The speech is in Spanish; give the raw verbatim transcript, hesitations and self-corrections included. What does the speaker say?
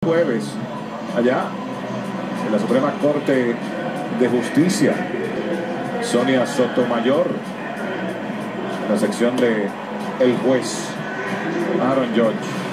Jueves, allá en la Suprema Corte de Justicia, Sonia Sotomayor, la sección de el juez Aaron George.